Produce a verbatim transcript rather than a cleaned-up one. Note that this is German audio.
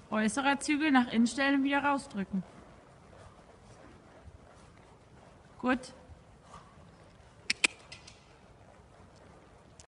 Äußerer Zügel nach innen stellen und wieder rausdrücken. Gut.